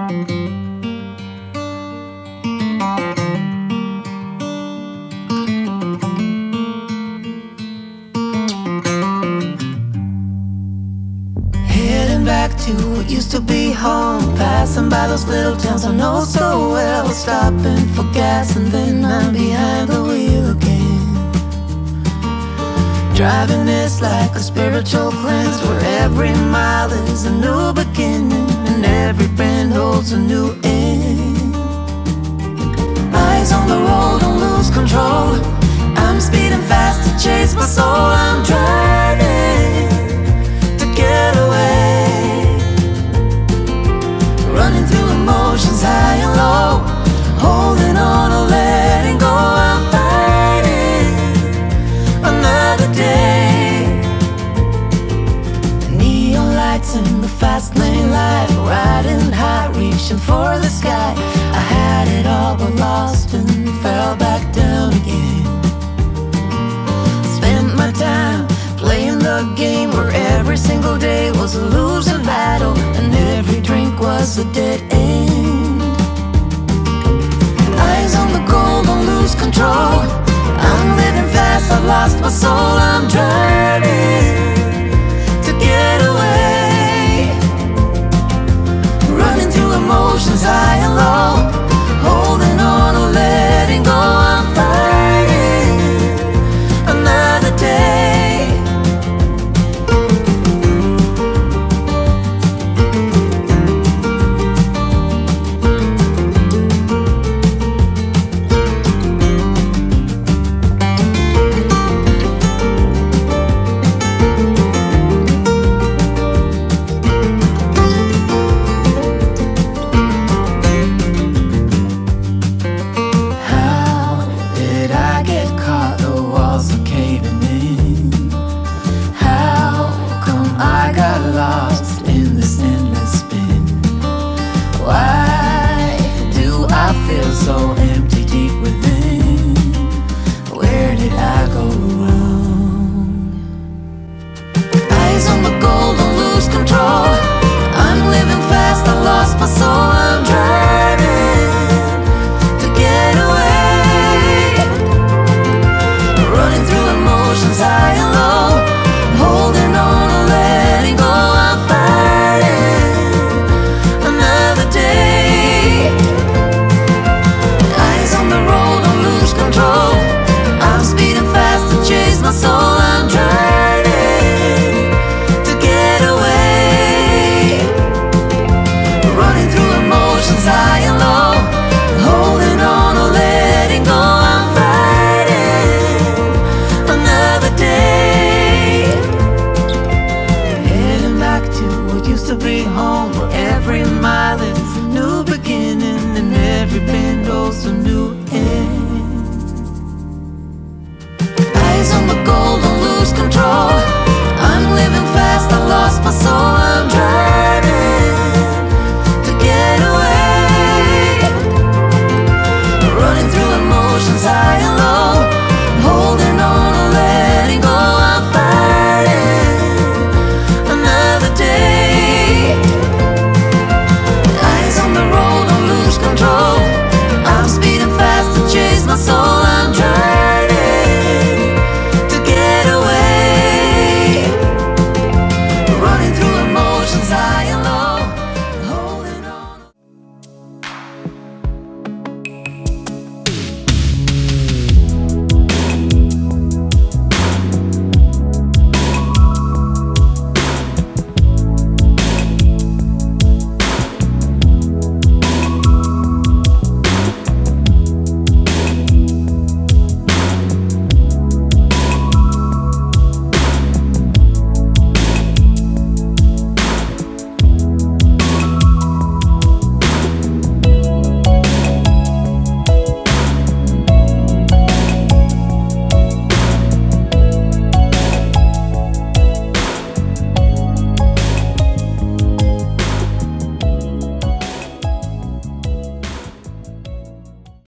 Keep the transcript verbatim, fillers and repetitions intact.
Back to what used to be home, passing by those little towns I know so well, stopping for gas and then I'm behind the wheel again. Driving is like a spiritual cleanse, where every mile is a new beginning and every bend holds a new end. Eyes on the road, don't lose control. I'm speeding fast to chase my soul. I'm driving to get away, running through emotions high and low, holding on or letting go. I'm fighting another day. Neon lights in the fast lane life, riding high, reaching for the sky. I had it all but lost and fell back down again. Spent my time playing the game where every single day was a losing battle and every drink was a dead end. Eyes on the goal, don't lose control. I'm living fast, I've lost my soul. I'm driving to get away, running through emotions high and low, holding on or letting go. I'm fighting another day. So